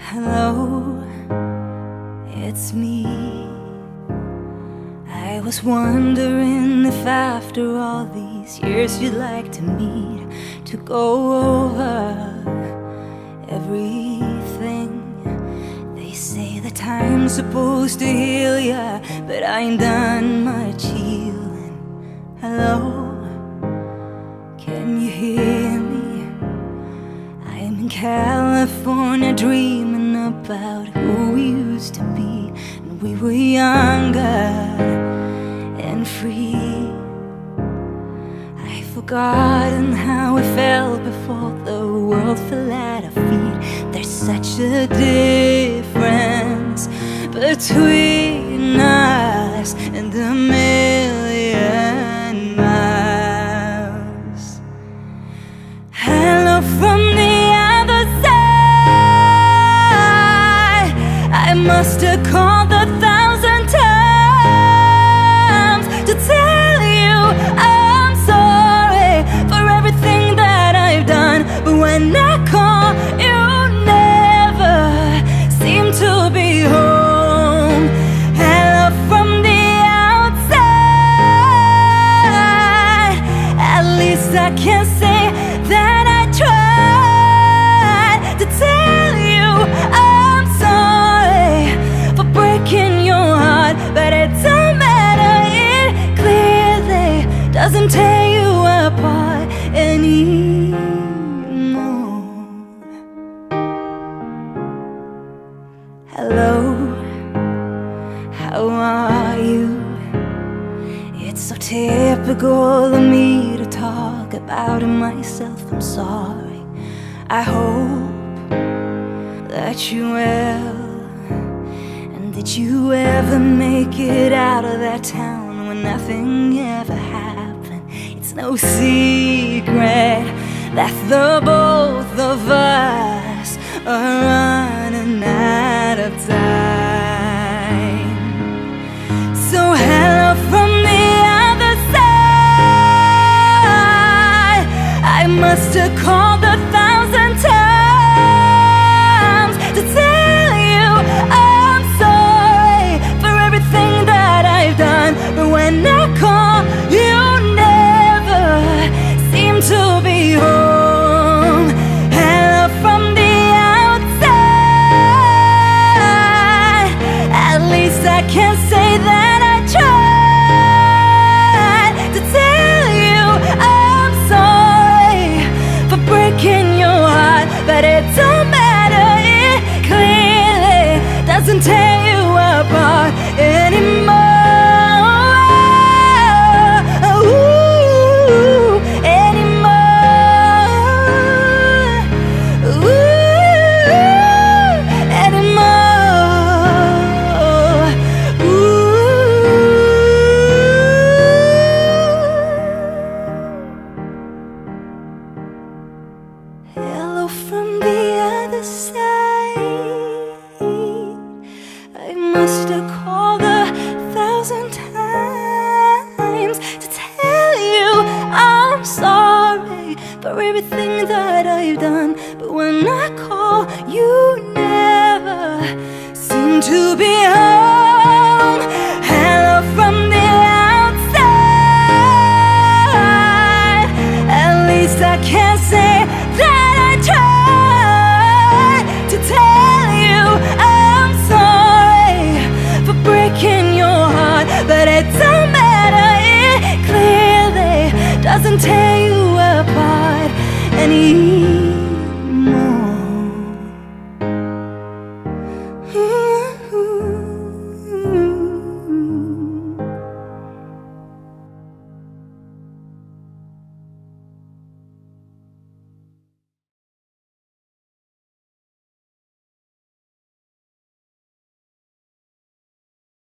Hello, it's me. I was wondering if after all these years you'd like to meet, to go over everything. They say the time's supposed to heal ya, but I ain't done much healing. Hello, can you hear me? I'm in California dreaming about who we used to be when we were younger and free. I've forgotten how it felt before the world fell at our feet. There's such a difference between us and a million miles. Hello from the other side. I must have called 1,000 times to tell you I'm sorry for everything that I've done, but when I call, you never seem to be home. Hello from the outside. At least I can say that I tried to tell you I'm sorry for breaking your heart, but it don't matter, it clearly doesn't tear you apart anymore. Hello, how are you? It's so typical of me to talk about it myself. I'm sorry. I hope that you will. And did you ever make it out of that town when nothing ever happened? It's no secret that the both of us are running out of time. So hello from the other side. I must have called 1,000 times to tell you I'm sorry for everything that I've done, but when I call, you never seem to be home. Hello from the outside. At least I can say that I tried to tell you I'm sorry for breaking your heart, but it don't matter, it clearly doesn't tear you apart anymore. Hello from the other side. I must have called 1,000 times to tell you I'm sorry for everything that I've done, but when I call, you never seem to be home. Hello from the outside. At least I can say that I tried to tell you I'm sorry for breaking your heart, but it don't matter, it clearly doesn't tear you apart anymore.